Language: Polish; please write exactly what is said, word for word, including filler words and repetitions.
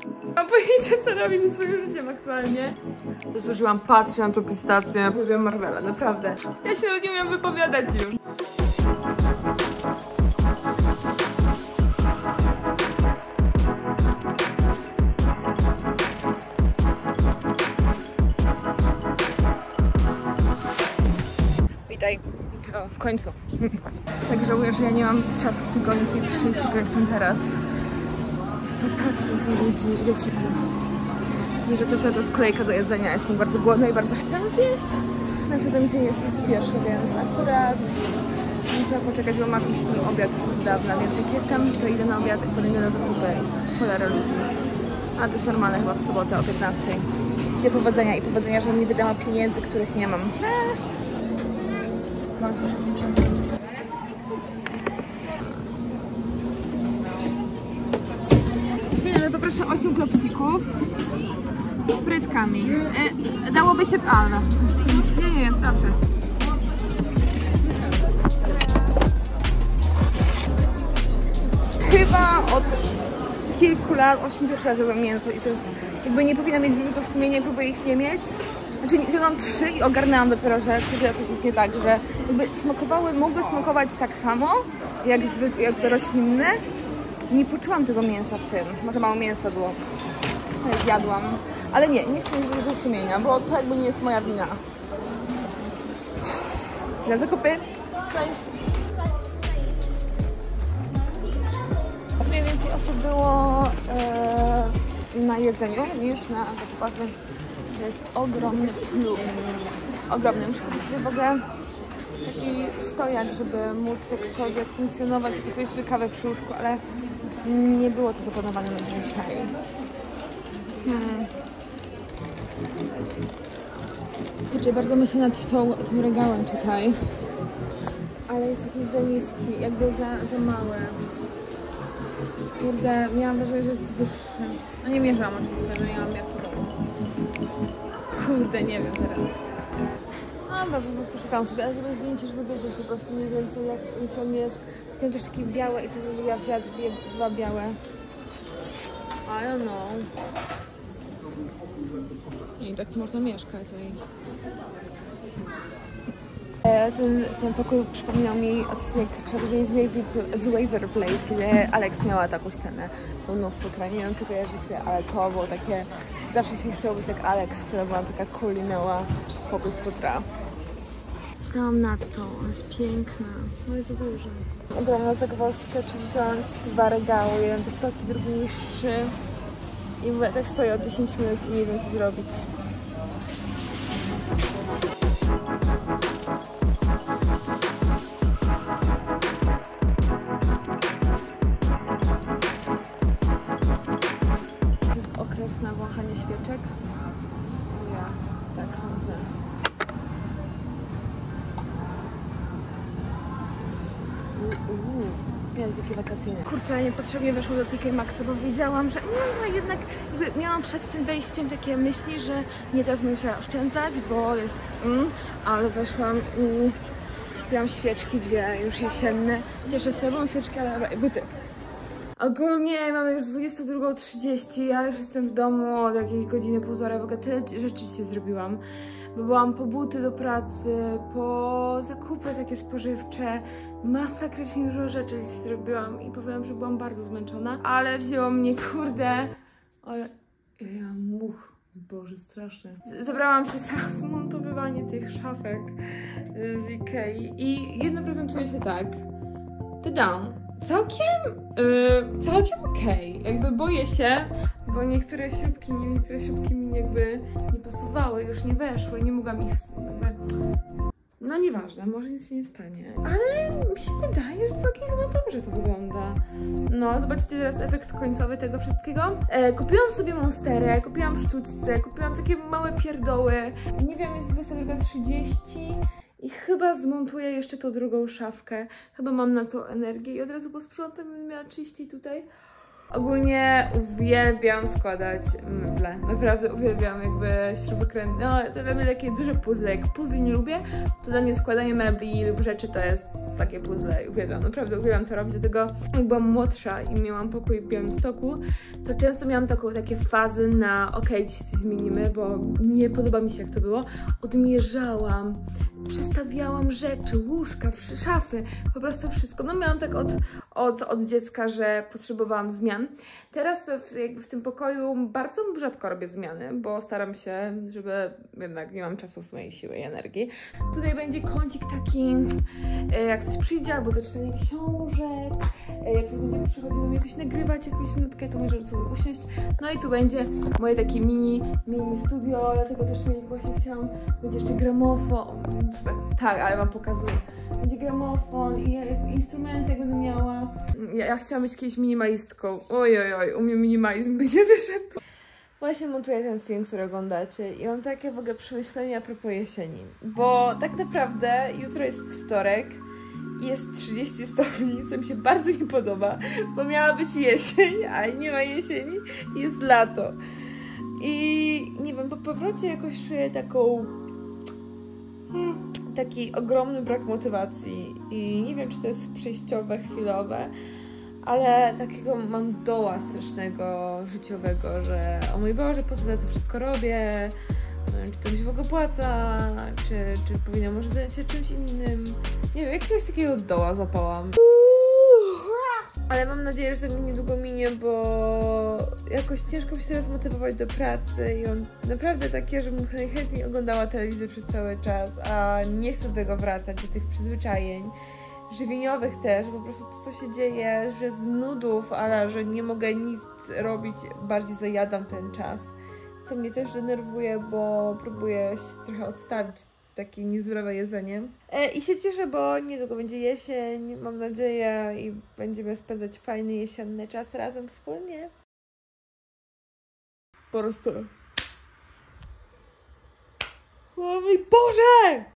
Mam pojęcie, co robić ze swoim życiem aktualnie. Zasłużyłam, patrzę na tą pistację. Lubię Marvela, naprawdę. Ja się nawet nie umiem wypowiadać już. Witaj. O, w końcu. Tak żałuję, że ja nie mam czasu w tygodniu tutaj przyjść, tylko jestem teraz. Jest tu tak dużo ludzi, ile siku. I że coś, to jest kolejka do jedzenia. Jestem bardzo głodna i bardzo chciałam zjeść. Znaczy to mi się nie spieszy, więc akurat musiałam poczekać, bo marzę mi się ten obiad już od dawna, więc jak jestem, to idę na obiad i potem idę na zakupy. Jest cholera ludzi. A to jest normalne chyba w sobotę o piętnastej. Gdzie powodzenia i powodzenia, że mi wydała pieniędzy, których nie mam. Eee. Dzień, poproszę osiem klopsików z frytkami. E, dałoby się... A, no. Nie, nie, dobrze. Chyba od kilku lat, osiem pierwszy raz jadłam mięso i to jest... Jakby nie powinna mieć wyrzutów sumienia, próbuję ich nie mieć. Znaczy zjadłam trzy i ogarnęłam dopiero, że coś jest nie tak, że jakby smakowały, mogły smakować tak samo, jak, jak roślinne. Nie poczułam tego mięsa w tym, może mało mięsa było, ale zjadłam. Ale nie, nie chcę mieć wyrzutów sumienia, bo to jakby nie jest moja wina. Na zakupy. Mniej więcej osób było e, na jedzeniu niż na zakupach, więc to jest ogromny plus. Ogromny. Muszę kupić sobie w ogóle taki stojak, żeby móc jakkolwiek funkcjonować i sobie sobie kawę przy łóżku, ale nie było to zaplanowane na dzisiaj. Hmm. Kurczę, bardzo myślę nad tą, tym regałem tutaj, ale jest jakiś za niski, jakby za, za mały. Kurde, miałam wrażenie, że jest wyższy. No nie mierzyłam oczywiście, no ja mam jak w domu. Kurde, nie wiem teraz. A, bo poszukałam sobie, ale zrobię zdjęcie, żeby wiedzieć po prostu mniej więcej jak on jest. Chciałam też takie białe i sobie ja wzięła dwie, dwa białe. I don't know. I tak można mieszkać. I... Ten, ten pokój przypominał mi odcinek Czarodziej z Waver Place, gdzie Alex miała taką scenę pełną futra. Nie wiem, czy kojarzycie, ale to było takie... Zawsze się chciało być jak Alex, która była taka cool i miała pokój z futra. Myślałam nad to, ona jest piękna, no jest za duża. Ogromna zagwozdka, czy wziąć dwa regały, jeden wysoki, drugi niższy. I mówię, tak stoję od dziesięciu minut i nie wiem, co zrobić. Na wąchanie świeczek. O ja, tak sądzę. Uuu, jest jakie wakacyjne. Kurczę, niepotrzebnie weszłam do T K Maxxa, bo wiedziałam, że no, no jednak jakby miałam przed tym wejściem takie myśli, że nie teraz bym musiała oszczędzać, bo jest mm, ale weszłam i miałam świeczki dwie już jesienne. Cieszę się, bo mam świeczki, ale buty. Ogólnie mamy już dwudziestą drugą trzydzieści, ja już jestem w domu od jakiejś godziny, półtorej, w ogóle tyle rzeczy się zrobiłam. Bo byłam po buty do pracy, po zakupy takie spożywcze, masakrycznie dużo rzeczy się zrobiłam i powiem, że byłam bardzo zmęczona, ale wzięło mnie, kurde, ale ja much, Boże, straszne. Zabrałam się za zmontowywanie tych szafek z Ikei i jedno prezentuje się tak, down. Całkiem, yy, całkiem okej, okay. Jakby boję się, bo niektóre śrubki, nie, niektóre śrubki mi jakby nie pasowały, już nie weszły, nie mogłam ich jakby... No nieważne, może nic się nie stanie, ale mi się wydaje, że całkiem chyba dobrze to wygląda. No, zobaczycie teraz efekt końcowy tego wszystkiego. E, kupiłam sobie monsterę, kupiłam sztuczce, kupiłam takie małe pierdoły, nie wiem, jest dwudziesta druga trzydzieści. I chyba zmontuję jeszcze tą drugą szafkę. Chyba mam na to energię i od razu posprzątam, bym miała czyściej tutaj. Ogólnie uwielbiam składać meble. Naprawdę uwielbiam jakby śrubokręty. No, to dla mnie takie duże puzzle. Jak puzzle nie lubię, to dla mnie składanie mebli lub rzeczy to jest takie puzzle i uwielbiam, naprawdę uwielbiam to robić. Dlatego jak byłam młodsza i miałam pokój w Białymstoku, to często miałam taką, takie fazy na okej, okay, dzisiaj coś zmienimy, bo nie podoba mi się jak to było. Odmierzałam, przestawiałam rzeczy, łóżka, szafy, po prostu wszystko. No miałam tak od, od, od dziecka, że potrzebowałam zmian. Teraz w, jakby w tym pokoju bardzo rzadko robię zmiany, bo staram się, żeby jednak nie mam czasu, swojej siły i energii. Tutaj będzie kącik taki, jak ktoś przyjdzie, albo do czytania książek, jak ktoś będzie przychodził mnie coś nagrywać, jakąś nutkę, to może sobie usiąść. No i tu będzie moje takie mini, mini studio, dlatego też tutaj właśnie chciałam, będzie jeszcze gramofon, tak, ale wam pokazuję. Będzie gramofon i instrumenty, jak będę miała. Ja, ja chciałam być kiedyś minimalistką. Oj, oj, oj, u mnie minimalizm by nie wyszedł. Właśnie montuję ten film, który oglądacie i mam takie w ogóle przemyślenia a propos jesieni. Bo tak naprawdę jutro jest wtorek i jest trzydzieści stopni, co mi się bardzo nie podoba, bo miała być jesień, a nie ma jesieni i jest lato. I nie wiem, po powrocie jakoś czuję taką... Hmm, taki ogromny brak motywacji i nie wiem, czy to jest przejściowe, chwilowe, ale takiego mam doła strasznego życiowego, że o mój Boże, po co ja to wszystko robię, czy to mi się w ogóle opłaca, czy, czy powinnam może zająć się czymś innym. Nie wiem, jakiegoś takiego doła złapałam. Ale mam nadzieję, że to mi niedługo minie, bo jakoś ciężko mi się teraz motywować do pracy i on naprawdę takie, żebym najchętniej oglądała telewizję przez cały czas, a nie chcę do tego wracać, do tych przyzwyczajeń żywieniowych też, po prostu to, co się dzieje, że z nudów, ale że nie mogę nic robić, bardziej zajadam ten czas, co mnie też denerwuje, bo próbuję się trochę odstawić takie niezdrowe jedzenie. E, I się cieszę, bo niedługo będzie jesień, mam nadzieję, i będziemy spędzać fajny jesienny czas razem wspólnie. Po prostu... O mój Boże!